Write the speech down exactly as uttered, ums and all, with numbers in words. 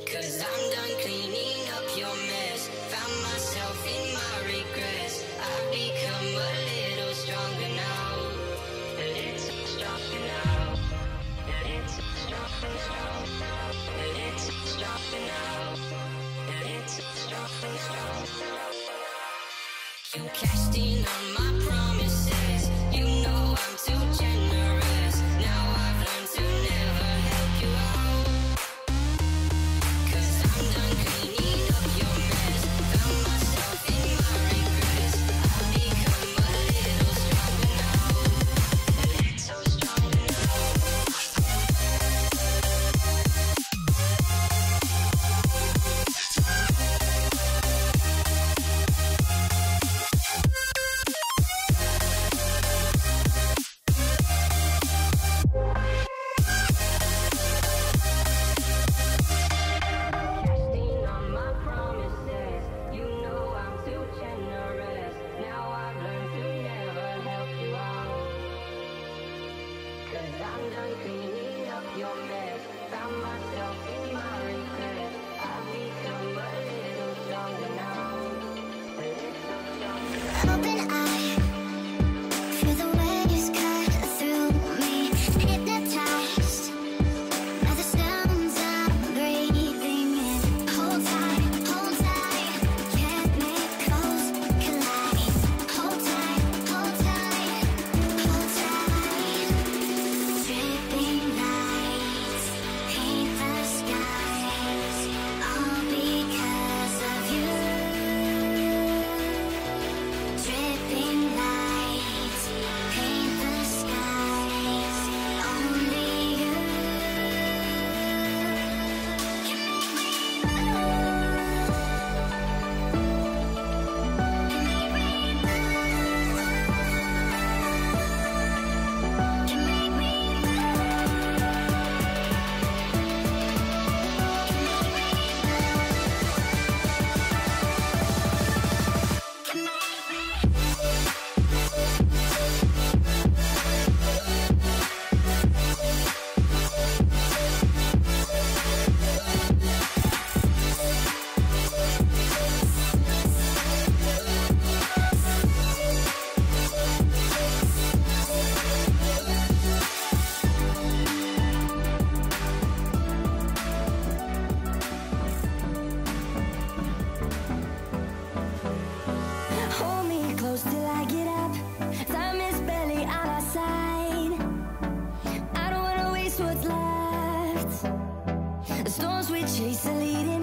Cause I'm done cleaning up your mess. Found myself in my regrets. I've become a little stronger now. A little stronger now. A little stronger now. A little stronger now. A little stronger now. You cashed in on my promises. You know I'm too generous. Now I've learned to never help you out. Cause I'm done cleaning up your mess. Found myself in my regrets. I've become a little stronger now. A little stronger now. What's left? The storms we chase are leading